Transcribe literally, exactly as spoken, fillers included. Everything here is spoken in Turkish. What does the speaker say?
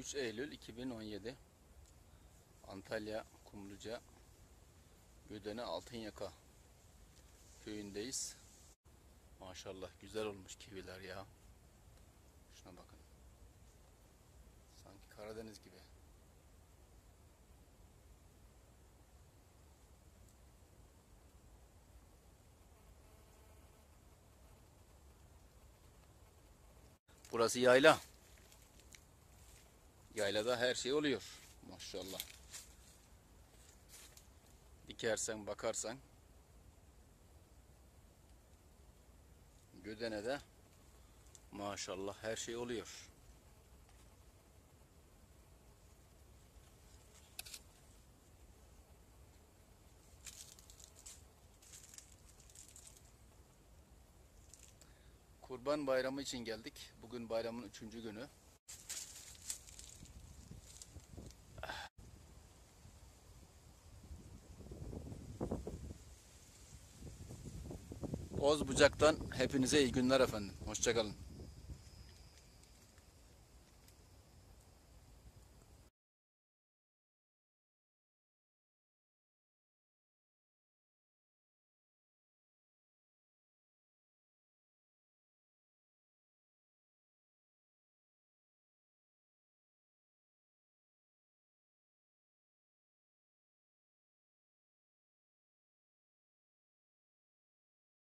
üç Eylül iki bin on yedi Antalya Kumluca Gödene Altınyaka köyündeyiz. Maşallah güzel olmuş kiviler ya. Şuna bakın. Sanki Karadeniz gibi. Burası yayla. Yaylada her şey oluyor. Maşallah. Dikersen bakarsan Gödene'de maşallah her şey oluyor. Kurban Bayramı için geldik. Bugün bayramın üçüncü günü. Bozbucak'tan hepinize iyi günler efendim. Hoşça kalın.